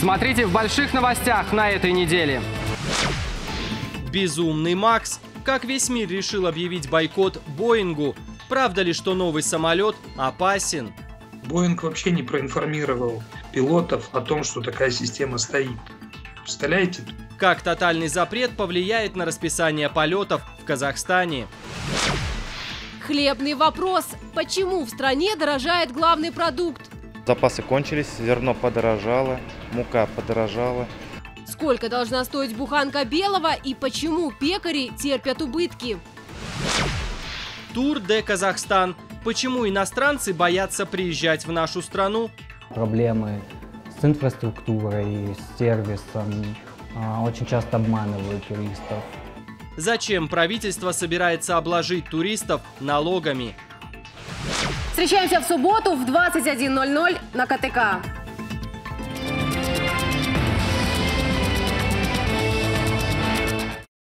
Смотрите в больших новостях на этой неделе. Безумный Макс. Как весь мир решил объявить бойкот Боингу. Правда ли, что новый самолет опасен? Боинг вообще не проинформировал пилотов о том, что такая система стоит. Представляете? Как тотальный запрет повлияет на расписание полетов в Казахстане? Хлебный вопрос. Почему в стране дорожает главный продукт? Запасы кончились, зерно подорожало, мука подорожала. Сколько должна стоить буханка белого и почему пекари терпят убытки? Тур де Казахстан. Почему иностранцы боятся приезжать в нашу страну? Проблемы с инфраструктурой, с сервисом. Очень часто обманывают туристов. Зачем правительство собирается обложить туристов налогами? Встречаемся в субботу в 21:00 на КТК.